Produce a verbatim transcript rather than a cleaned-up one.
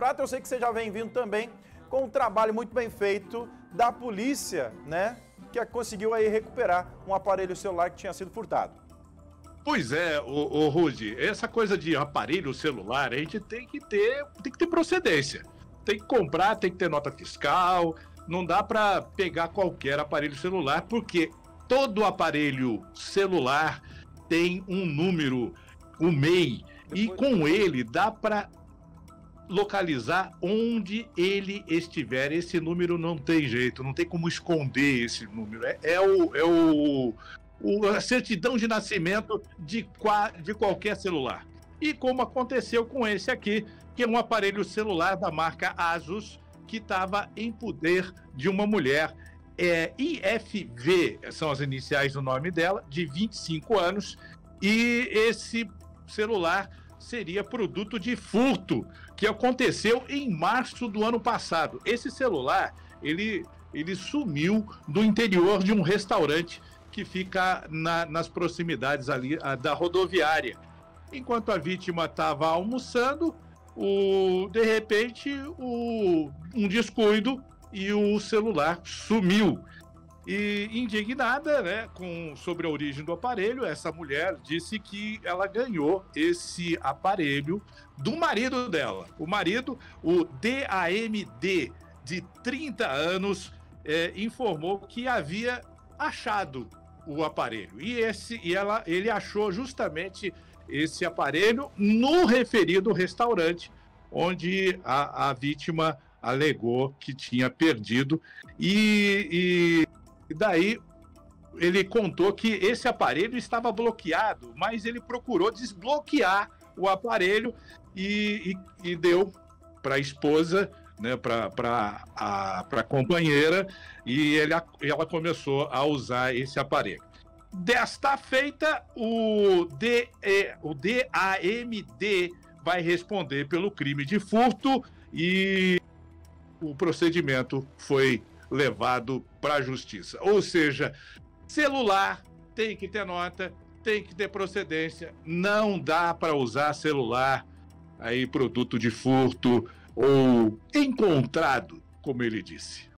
Prata, eu sei que você já vem vindo também com um trabalho muito bem feito da polícia, né? Que conseguiu aí recuperar um aparelho celular que tinha sido furtado. Pois é, ô, ô Rude, essa coisa de aparelho celular, a gente tem que ter, tem que ter procedência. Tem que comprar, tem que ter nota fiscal, não dá para pegar qualquer aparelho celular, porque todo aparelho celular tem um número, o M E I, e com ele dá para localizar onde ele estiver. Esse número não tem jeito, não tem como esconder esse número. É, é, o, é o, o, a certidão de nascimento de, de qualquer celular. E como aconteceu com esse aqui, que é um aparelho celular da marca Asus, que estava em poder de uma mulher, é, I F V, são as iniciais do nome dela, de vinte e cinco anos, e esse celular seria produto de furto, que aconteceu em março do ano passado. Esse celular, ele, ele sumiu do interior de um restaurante que fica na, nas proximidades ali a, da rodoviária. Enquanto a vítima estava almoçando, o, de repente, o, um descuido e o celular sumiu. E indignada, né, com, sobre a origem do aparelho, essa mulher disse que ela ganhou esse aparelho do marido dela. O marido, o D A M D, de trinta anos, é, informou que havia achado o aparelho. E, esse, e ela, ele achou justamente esse aparelho no referido restaurante, onde a, a vítima alegou que tinha perdido. E... e E daí ele contou que esse aparelho estava bloqueado, mas ele procurou desbloquear o aparelho e, e, e deu para a esposa, né, para a companheira, e ele, ela começou a usar esse aparelho. Desta feita, o, D, o D A M D vai responder pelo crime de furto e o procedimento foi levado para a justiça. Ou seja, celular tem que ter nota, tem que ter procedência, não dá para usar celular aí produto de furto ou encontrado, como ele disse.